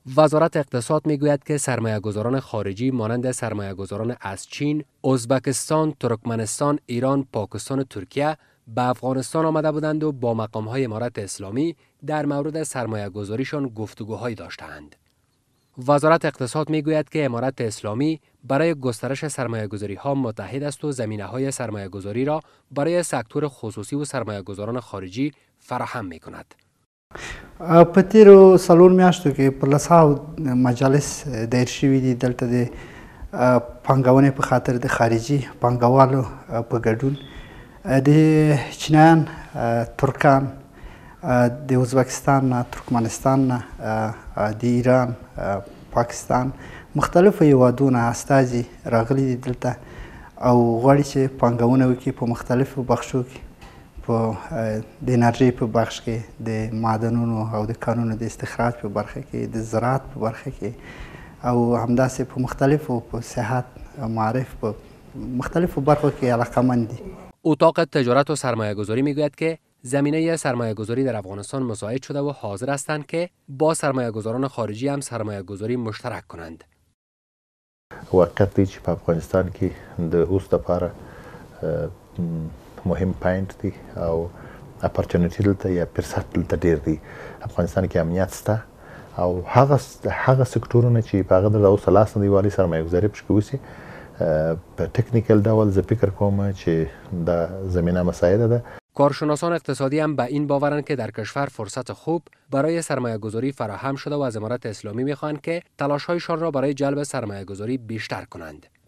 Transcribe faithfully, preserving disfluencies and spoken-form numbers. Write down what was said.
وزارت اقتصاد میگوید که سرمایه گذاران خارجی مانند سرمایه گذاران از چین، ازبکستان، ترکمنستان، ایران، پاکستان و ترکیه به افغانستان آمده بودند و با مقام‌های امارت اسلامی در مورد سرمایه گذاریشان گفتگوهایی داشتند. وزارت اقتصاد میگوید که امارت اسلامی برای گسترش سرمایه گذاری ها متحد است و زمینه های سرمایه گذاری را برای سکتور خصوصی و سرمایه گذاران خارجی فراهم می کند. په تیرو څلور میاشتو کې په لسهاو مجالس دایر شوي دي. دلته د پانګونې په خاطر د خارجي پانګوالو په ګډون د چینیان، ترکان، د ازبکستان نه، ترکمنستان نه، د ایران، پاکستان، مختلفو هیوادونو استازي راغلي دي دلته او غواړي چې پانګونه وکړي په مختلفو بخشو کې، په د انرژۍ په بخش کې، د معدنونو او د کانونو د استخراج په برخه کې، د زراعت په برخه کې او همداسې په مختلفو په صحت، معرف، په مختلفو برخو کې علاقه‌مند دي. اتاق تجارت و سرمایه گذاری میگوید که زمینه سرمایه گذاری در افغانستان مساعد شده و حاضر هستند که با سرمایه گذاران خارجی هم سرمایه گذاری مشترک کنند. واقعیت دی چې په افغانستان کې د اوس لپاره مهم پاینټ دی او اپورچونټی دلته یا فرصت دلته ډیر دی. افغانستان کې امنیت شته او هغه هغه سکتورونه چې په هغه د اوس لاس نه دیوالي سرمایه گذاري پکې وشي په تکنیکل ډول زه فکر کوم چې دا زمینه مساعده ده. کارشناسان اقتصادی هم به این باورند که در کشور فرصت خوب برای سرمایه گذاری فراهم شده و از امارت اسلامی میخواهند که تلاش‌هایشان را برای جلب سرمایه گذاری بیشتر کنند.